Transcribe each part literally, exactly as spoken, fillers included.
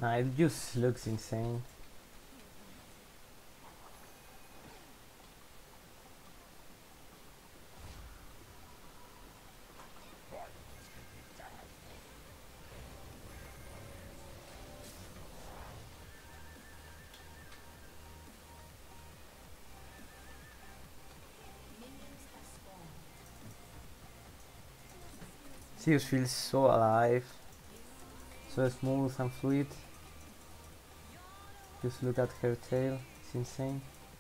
Nah, it just looks insane. Zeus feels so alive, so smooth and fluid. Just look at her tail, it's insane.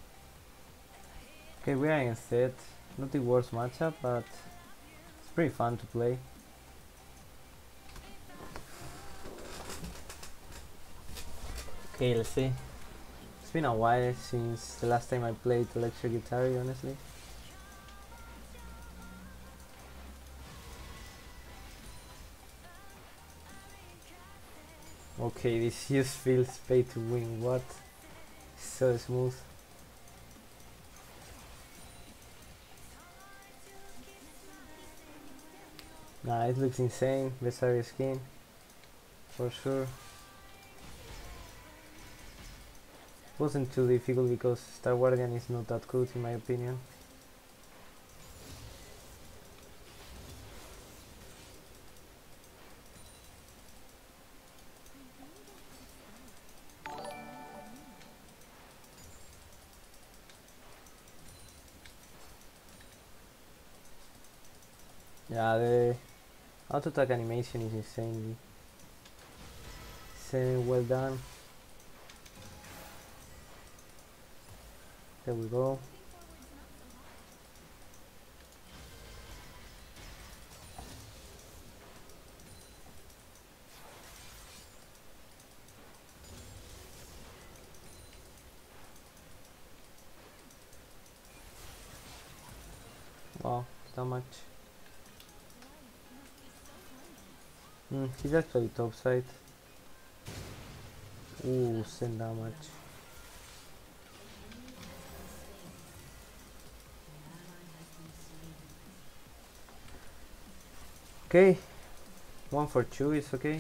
Okay, we are in set. Not the worst matchup, but it's pretty fun to play. Okay, let's see. It's been a while since the last time I played electric guitar, honestly. Okay, this just feels pay to win. What? So smooth. Nah, it looks insane. Vesaria skin, for sure. Wasn't too difficult because Star Guardian is not that good in my opinion. Yeah, the auto attack animation is insanely insane, well done. There we go. Wow, that much. Mm, he's actually top side. Ooh, send damage. Okay, one for two is okay.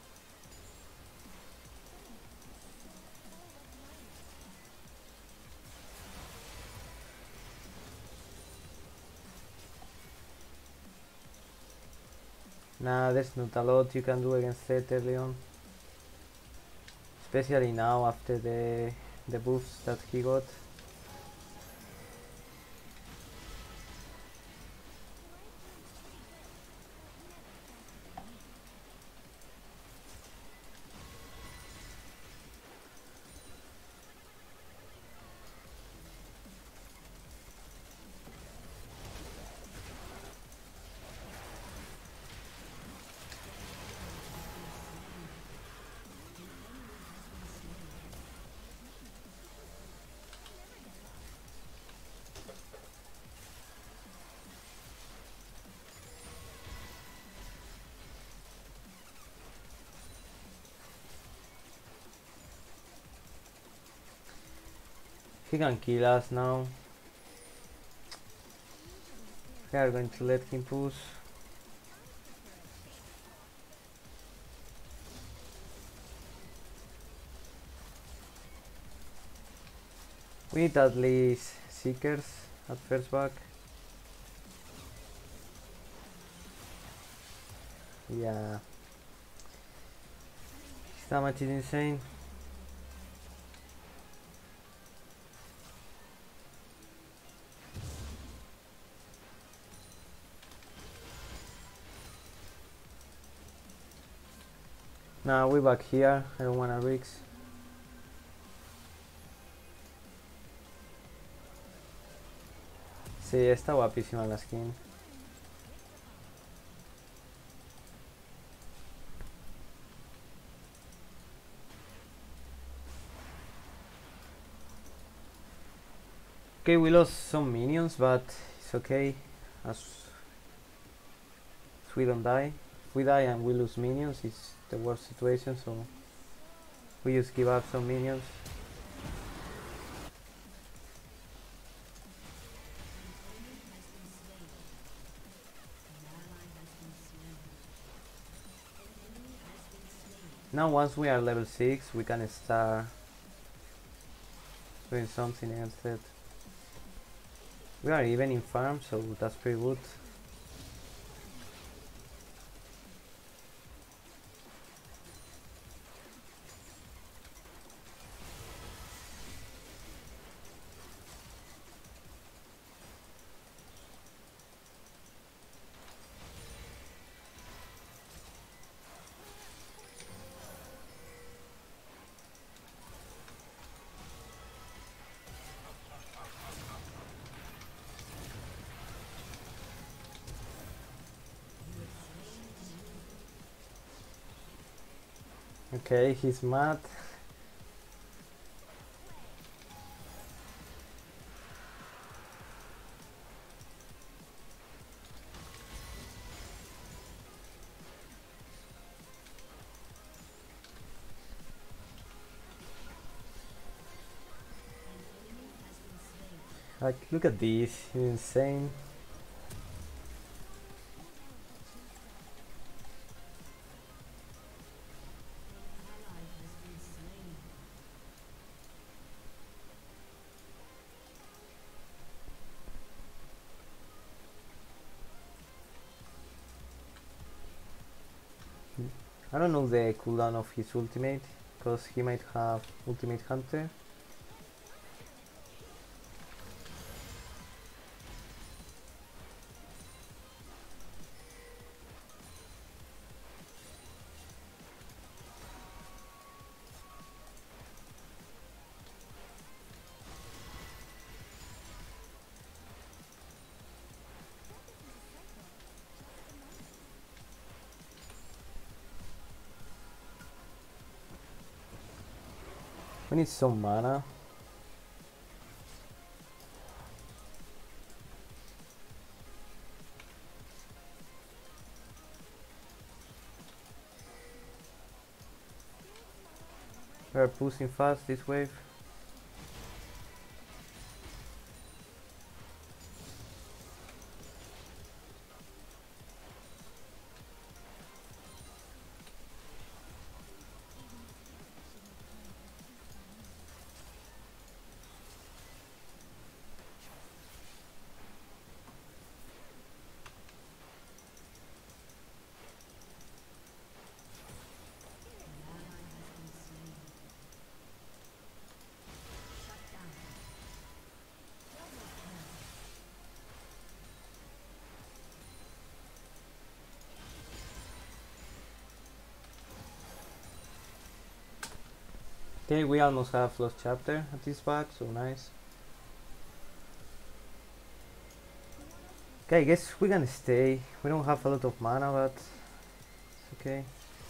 Nah, there's not a lot you can do against it early on. Especially now after the the buffs that he got. He can kill us now. We are going to let him push. We need at least Seekers at first back. Yeah. His damage is insane. Now we back here. I don't wanna risk. Sí, está guapísima la skin. Okay, we lost some minions, but it's okay, as we don't die. If we die and we lose minions, it's the worst situation, so we just give up some minions. Now once we are level six, we can start doing something instead. We are even in farm, so that's pretty good. Okay, he's mad. Like, look at this, he's insane. I don't know the cooldown of his ultimate, because he might have ultimate hunter. We need some mana. We are pushing fast this wave. Okay, we almost have lost chapter at this back, so nice. Okay, I guess we can stay. We don't have a lot of mana, but it's okay.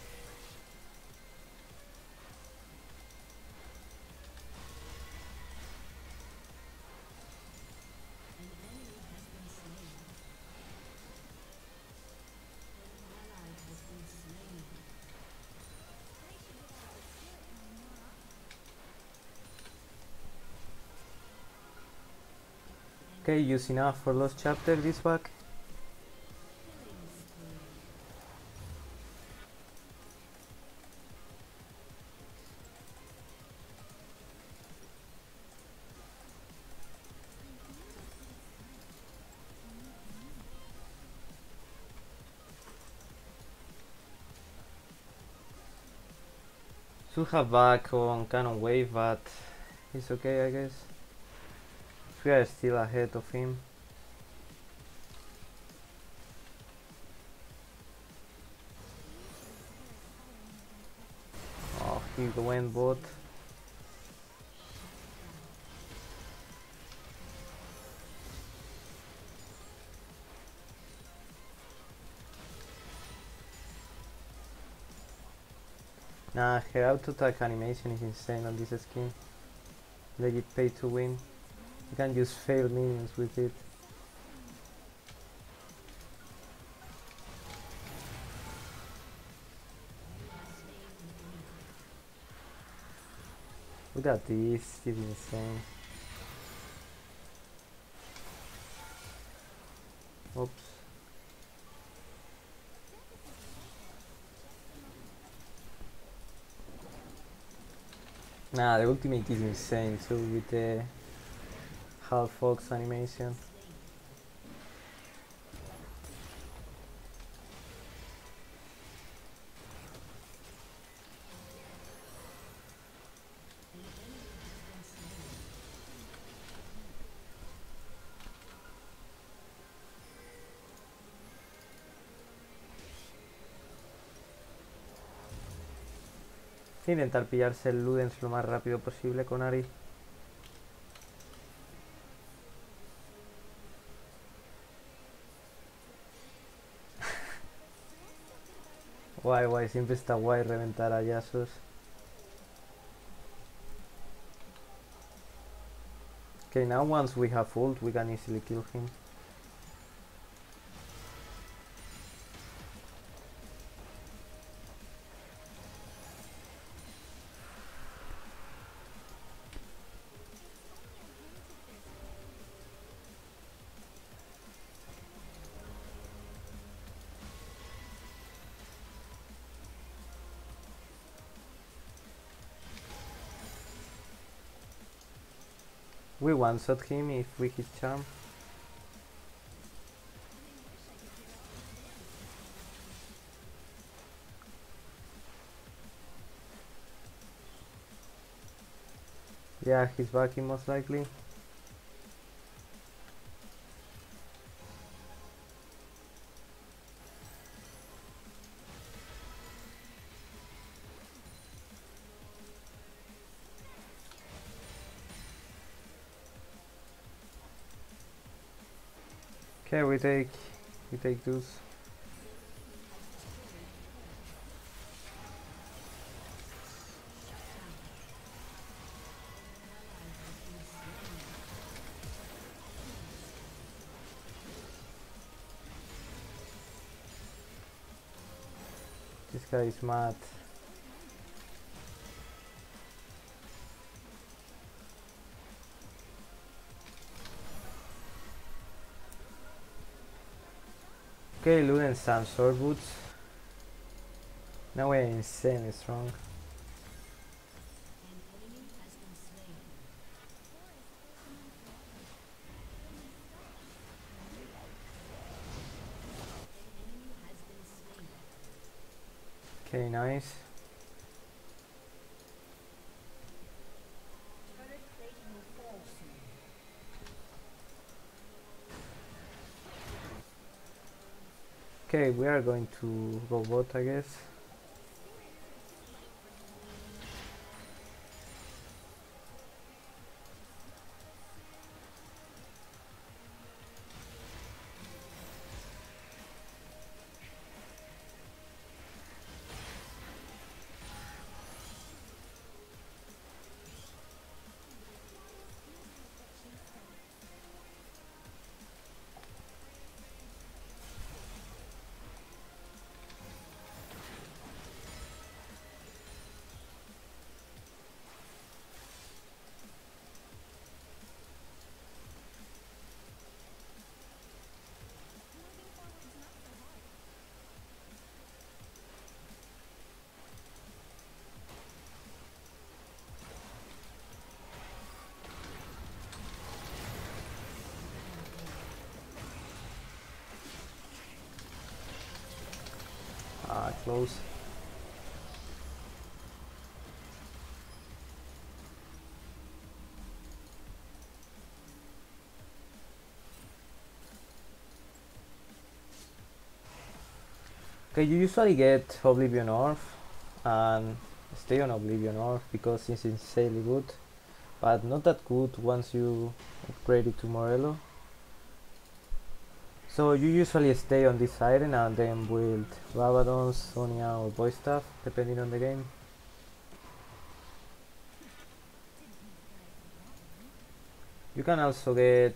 Okay, use enough for lost chapter this back. Should have back on cannon wave, but it's okay, I guess. We are still ahead of him. Oh, he went bot. Nah, her auto attack animation is insane on this skin. Legit pay to win. You can use fail minions with it. Look at this, this is insane. Oops. Nah, the ultimate is insane too with the half fox animation. Intentar pillarse el Ludens lo más rápido posible con Ari. Guay, guay, siempre está guay reventar a Yasuos. Okay, now once we have ult, we can easily kill him. We one-shot him if we hit charm. Yeah, he's backing most likely. Okay, we take we take those. This guy is mad. Okay, Luden and sword boots. Now we're insane strong. Okay, nice. Okay, we are going to go bot, I guess. Ah, close. Okay, you usually get Oblivion Orb and stay on Oblivion Orb because it's insanely good, but not that good once you upgrade it to Morello. So you usually stay on this Siren and then build Rabadon, Sonia or Boy Staff, depending on the game. You can also get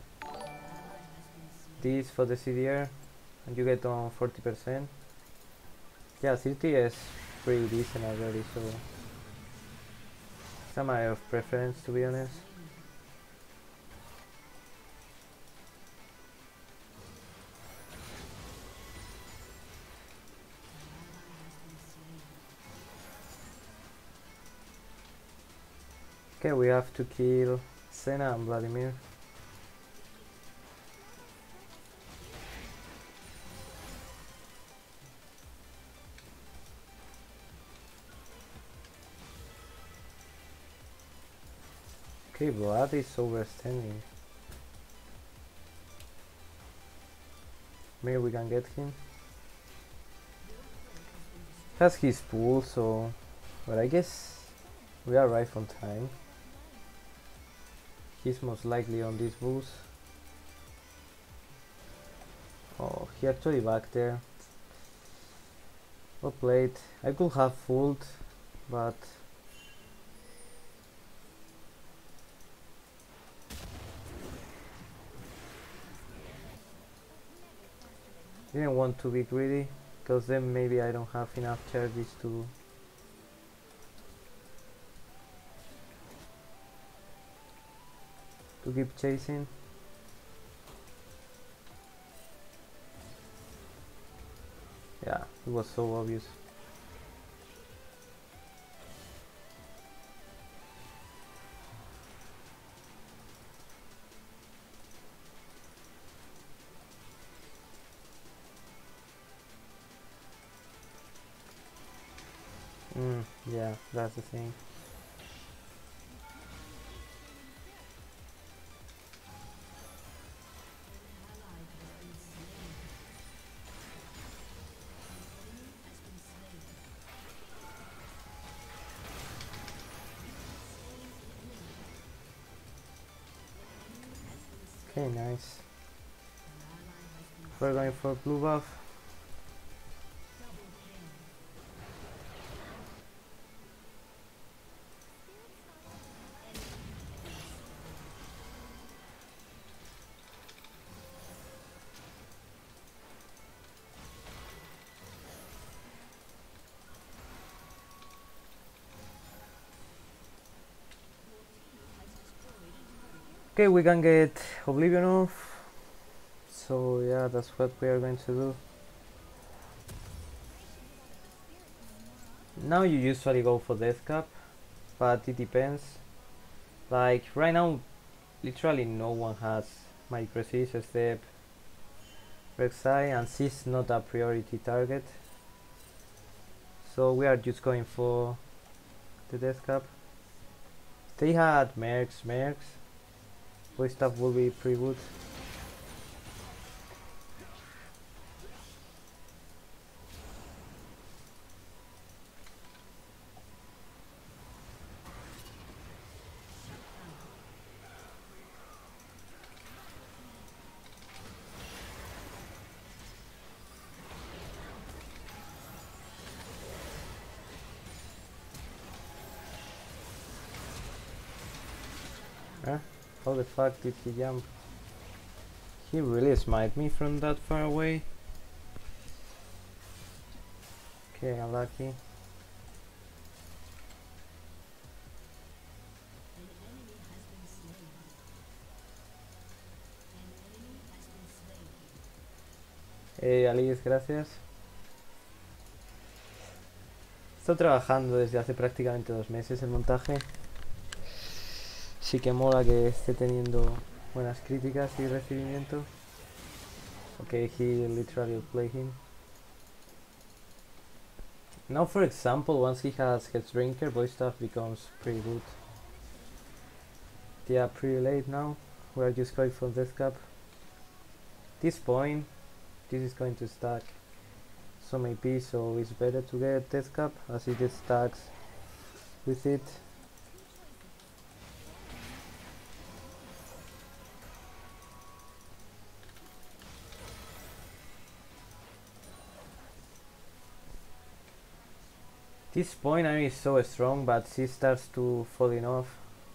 this for the C D R and you get on forty percent. Yeah, thirty is pretty decent already, so it's a matter of preference, to be honest. Okay, we have to kill Senna and Vladimir. Okay, Vlad is overstanding. Maybe we can get him. Has his pool, so... But I guess we arrive on time. He's most likely on this boost. Oh, he actually back there. Well played. I could have fooled, but... Didn't want to be greedy, because then maybe I don't have enough charges to... to keep chasing. Yeah, it was so obvious. Mm, yeah, that's the thing. Okay, nice. We're going for blue buff. Okay, we can get Oblivion off. So yeah, that's what we are going to do. Now you usually go for Death Cap, but it depends. Like right now, literally no one has Magic Resist except Rek'Sai, and she's not a priority target. So we are just going for the Death Cap. They had Mercs, Mercs. Voice stuff will be pretty good. Huh? How the fuck did he jump? He really smite me from that far away. Okay, unlucky. Eh, Alice, gracias. Estoy trabajando desde hace prácticamente dos meses el montaje. Sí que mola que esté teniendo buenas críticas y recibimiento. Okay, he literally play him. Now for example, once he has Headsdrinker, voice stuff becomes pretty good. Yeah, pretty late now. We are just going for Death Cap. This point, this is going to stack some A P, so it's better to get Death Cap as it stacks with it. This point I is so strong, but she starts to falling off.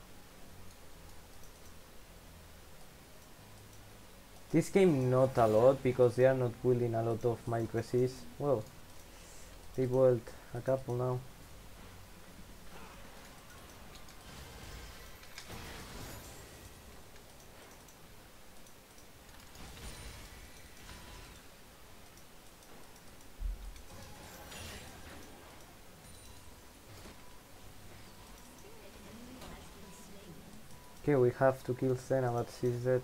This game not a lot because they are not building a lot of Magic Resist. Well, they built a couple now. Okay, we have to kill Senna, but she's dead.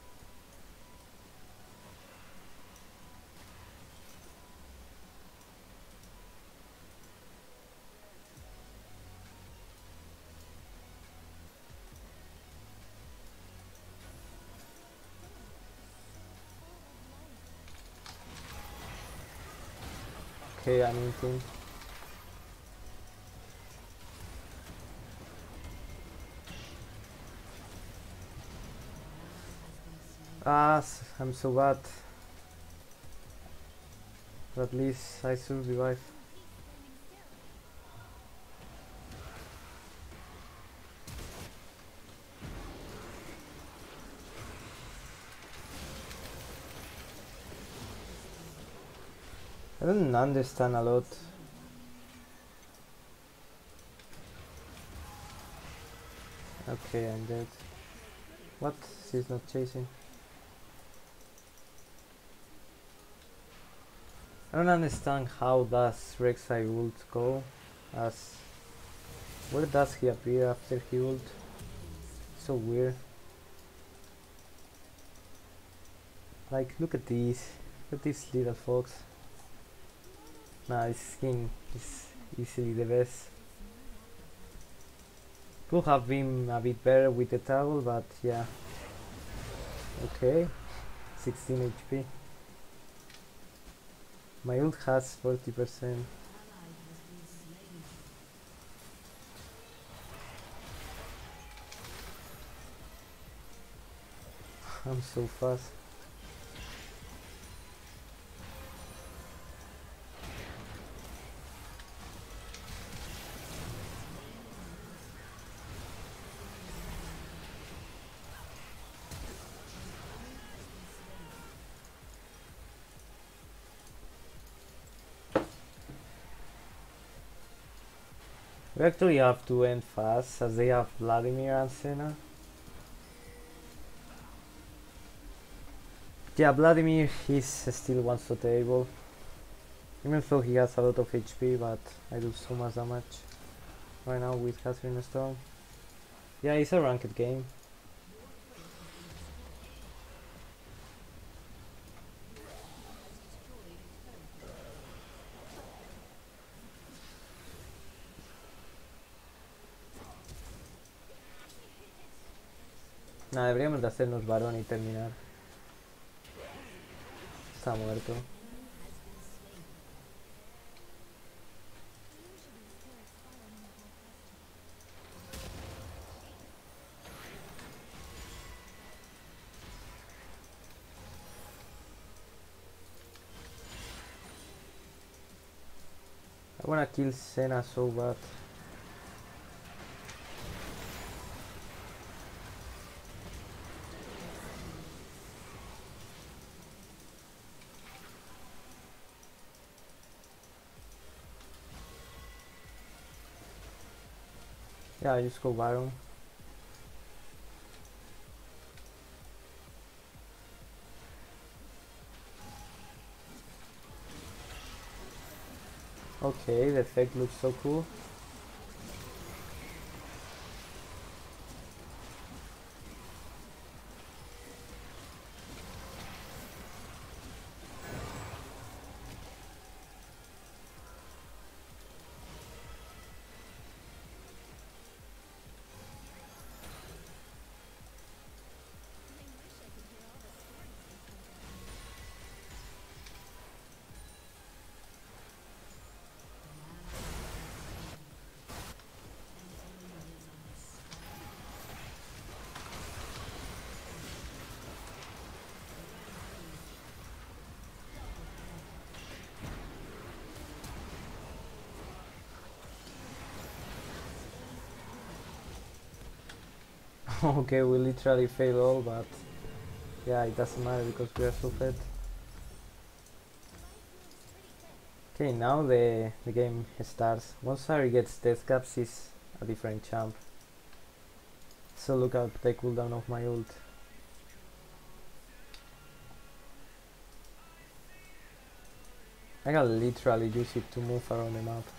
Okay, I'm inting. Ah, s- I'm so bad. But at least I survive. I don't understand a lot. Okay, I'm dead. What? She's not chasing. I don't understand how does Rek'Sai ult go, as where does he appear after he ult? So weird. Like, look at these, look at this little fox. Nah, this skin is easily the best. Could have been a bit better with the toggle, but yeah. Okay, sixteen H P. My ult has forty percent. I'm so fast. We actually have to end fast, as they have Vladimir and Senna. Yeah, Vladimir is still one shot able. Even though he has a lot of H P, but I do so much damage right now with Catherine Storm. Yeah, it's a ranked game. Nada, deberíamos de hacernos varón y terminar. Está muerto. I wanna kill Senna so bad. Yeah, I just go Baron. Okay, the effect looks so cool. Okay, we literally fail all, but yeah, it doesn't matter because we are so fed. Okay, now the, the game starts. Once Ari gets death caps, is a different champ. So look at the cooldown of my ult. I can literally use it to move around the map.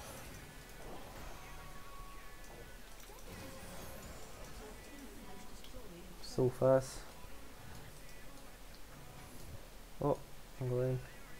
so fast. Oh, I'm going.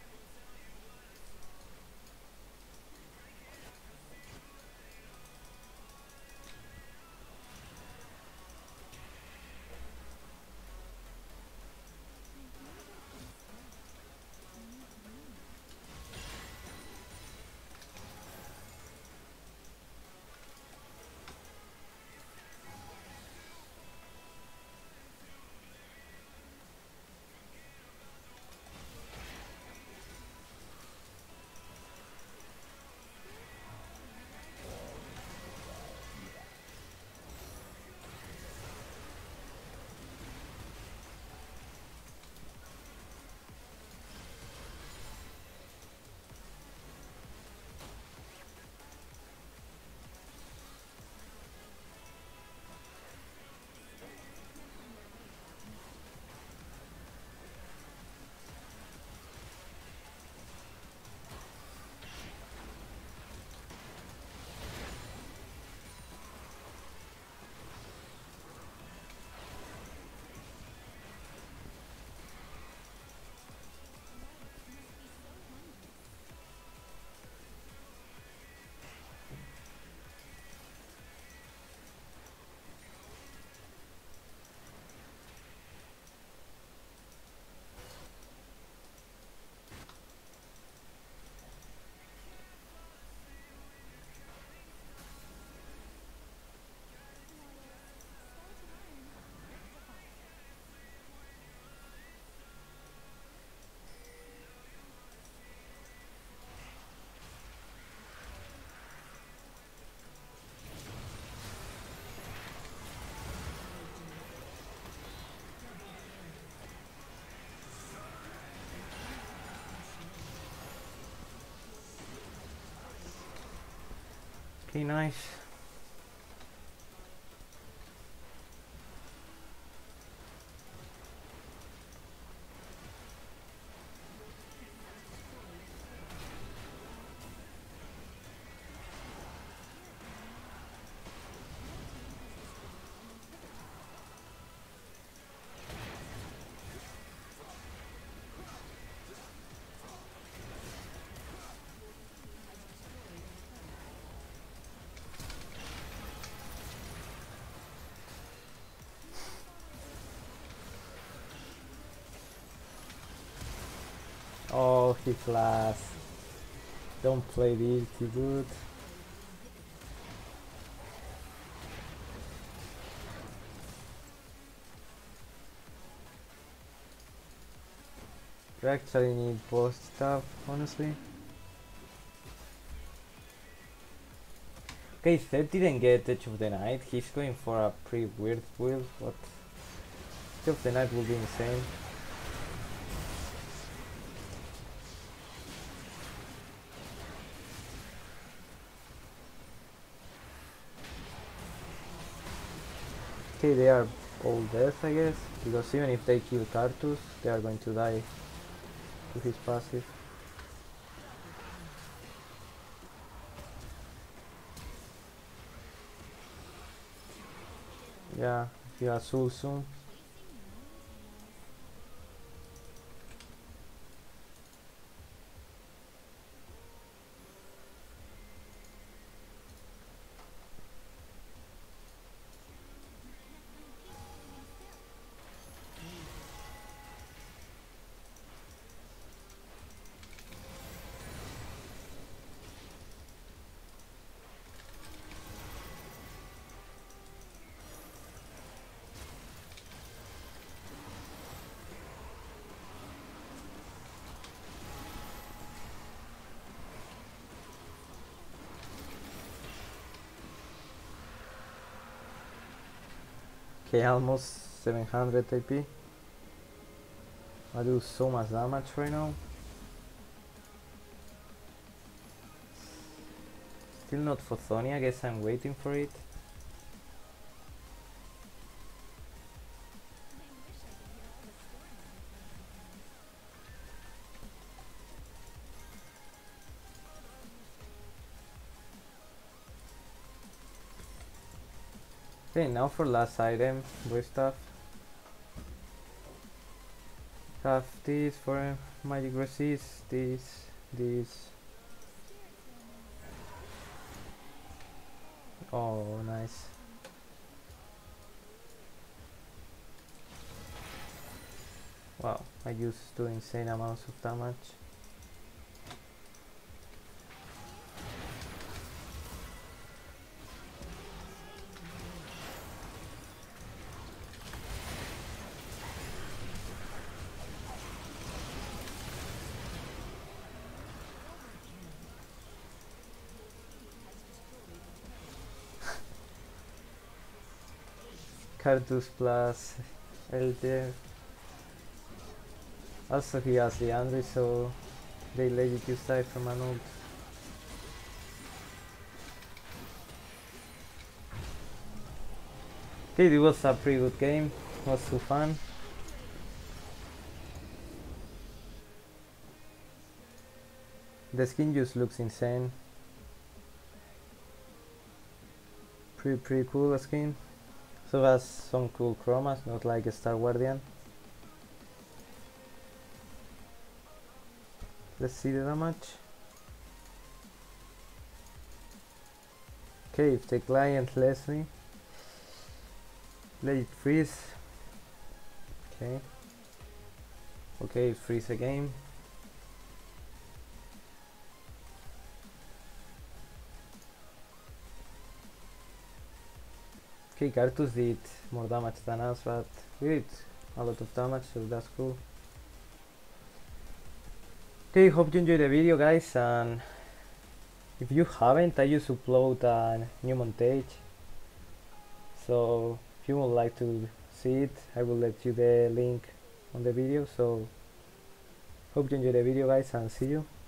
Okay, nice. Oh, he flashed. Don't play dirty, dude. You actually need both stuff, honestly. Okay, Zed didn't get Edge of the Night. He's going for a pretty weird build, but Edge of the Night will be insane. Okay, they are all dead, I guess, because even if they kill Cartus, they are going to die to his passive. Yeah, he has Soul soon. Okay, almost seven hundred A P. I do so much damage right now. Still not for Thony, I guess I'm waiting for it. Okay, now for last item, boy stuff. Have this for magic resist, this, this. Oh, nice. Wow, I used to insane amounts of damage. Cartus plus Elder. Also he has the Andre, so they let you use die from an ult. Okay, it was a pretty good game, it was so fun. The skin just looks insane. Pretty pretty cool skin. So it has some cool chromas, not like a Star Guardian. Let's see the damage. Okay, if the client lets me, let it freeze. Okay. Okay, freeze again. Okay, Cartus did more damage than us, but we did a lot of damage, so that's cool. Okay, hope you enjoyed the video, guys, and if you haven't, I just upload a new montage, so if you would like to see it, I will let you the link on the video. So hope you enjoyed the video, guys, and see you.